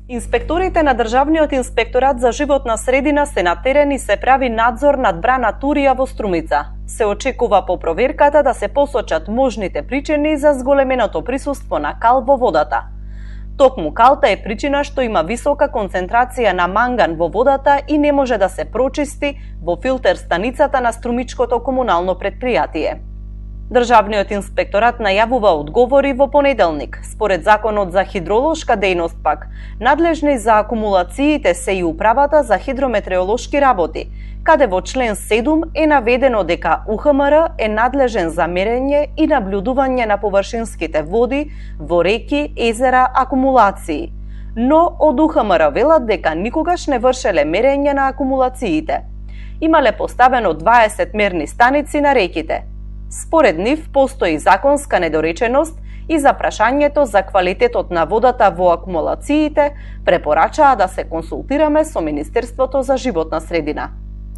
Инспекторите на Државниот инспекторат за животна средина се на терен и се прави надзор над брана Турија во Струмица. Се очекува по проверката да се посочат можните причини за зголеменото присуство на кал во водата. Токму калта е причина што има висока концентрација на манган во водата и не може да се прочисти во филтер станицата на Струмичкото комунално претпријатие. Државниот инспекторат најавува одговори во понеделник. Според Законот за хидролошка дејност пак, надлежни за акумулациите се и управата за хидрометеоролошки работи, каде во член 7 е наведено дека УХМР е надлежен за мерење и наблюдување на површинските води во реки, езера, акумулации. Но од УХМР велат дека никогаш не вршеле мерење на акумулациите. Имале поставено 20 мерни станици на реките. Според нив, постои законска недореченост и за прашањето за квалитетот на водата во акумулациите препорачаа да се консултираме со Министерството за животна средина.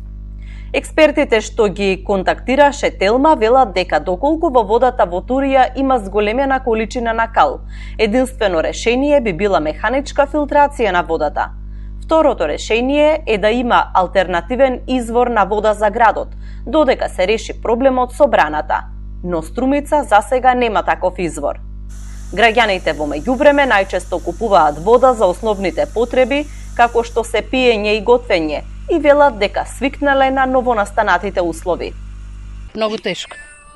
Експертите што ги контактираше Телма велат дека доколку во водата во Турија има зголемена количина на кал, единствено решение би била механичка филтрација на водата. Второто решение е да има алтернативен извор на вода за градот, додека се реши проблемот со браната. Но Струмица засега нема таков извор. Граѓаните во меѓувреме најчесто купуваат вода за основните потреби, како што се пиење и готвење, и велат дека свикнале на новонастанатите услови. Многу тешко.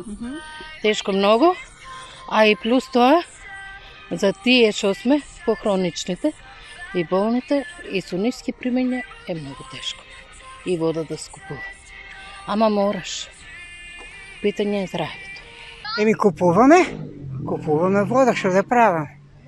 Тешко многу, а и плюс тоа, за тие што сме похроничните и болните и со ниски примења е многу тешко. И вода да скупува. Ама мораш. Питање е здравјето. Купуваме вода, што да правам.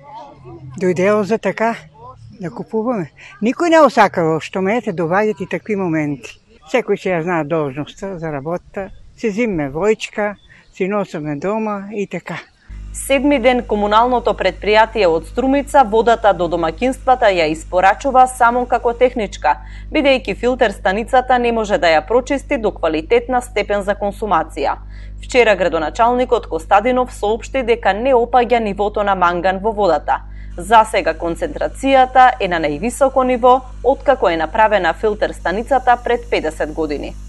Дојдело за така да купуваме. Никој не осакава што мете доваѓат и такви моменти. Секој ќе ја знае должноста за работа, се зиме војчка, се носиме дома и така. Седми ден комуналното претпријатие од Струмица водата до домаќинствата ја испорачува само како техничка, бидејќи филтер станицата не може да ја прочисти до квалитетна степен за консумација. Вчера градоначалникот Костадинов соопшти дека не опаѓа нивото на манган во водата. Засега концентрацијата е на највисоко ниво откако е направена филтер станицата пред 50 години.